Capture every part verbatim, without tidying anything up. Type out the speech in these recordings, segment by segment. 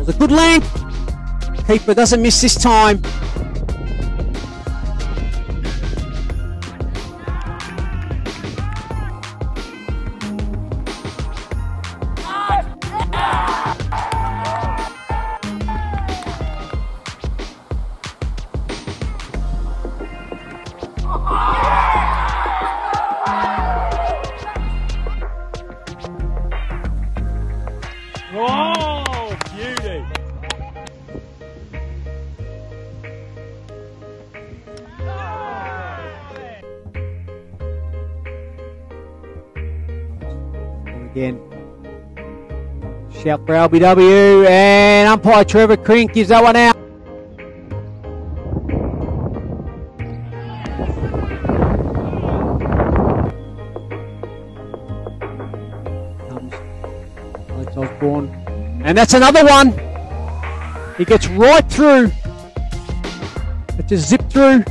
It was a good length. Keeper doesn't miss this time. Oh, beauty. Again. Shout for L B W, and umpire Trevor Crink gives that one out. Comes Osborne, and that's another one. He gets right through. It just zipped through.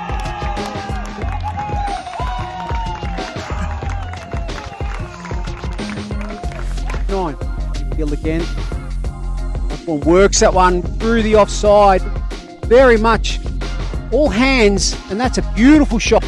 Nine. Field again. Osborne works that one through the offside. Very much all hands, and that's a beautiful shot.